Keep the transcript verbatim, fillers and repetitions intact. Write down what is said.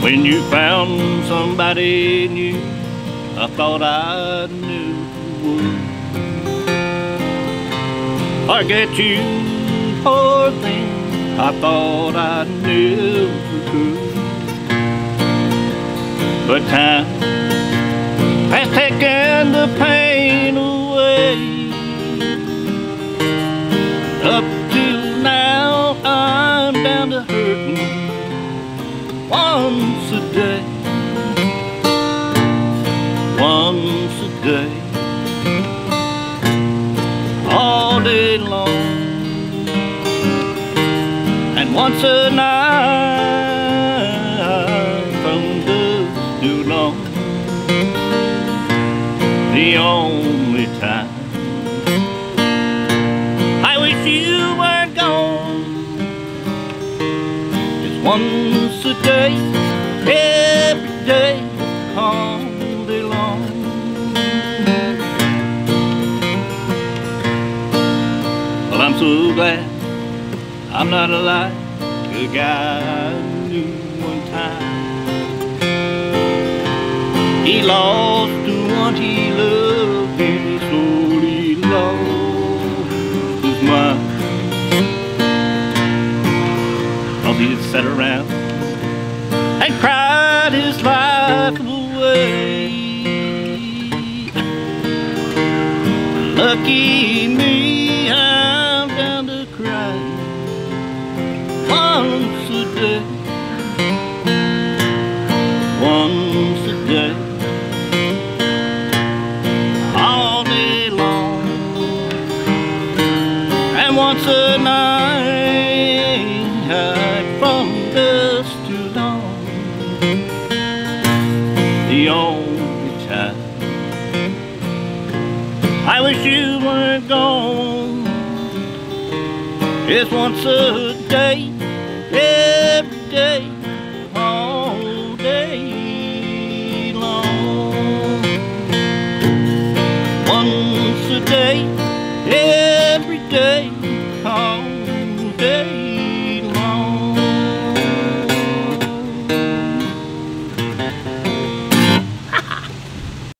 When you found somebody new, I thought I knew who would. Forget you, poor thing, I thought I knew who could. But time has taken the pain away. Up till now I'm down to hurting once a day, once a day, all day long, and once a night from dusk to dawn. The only time I wish you were gone is once a day, every day, all day long. Well, I'm so glad I'm not like a guy I knew one time. He lost the one he loved and he slowly lost his mind. 'Cause he sat around and cried his life away. Lucky me, I'm down to cry once a day, once a day, all day long, and once a night from dusk to dawn. The only time I wish you weren't gone is once a day, every day, all day long. Once a day, every day, all day.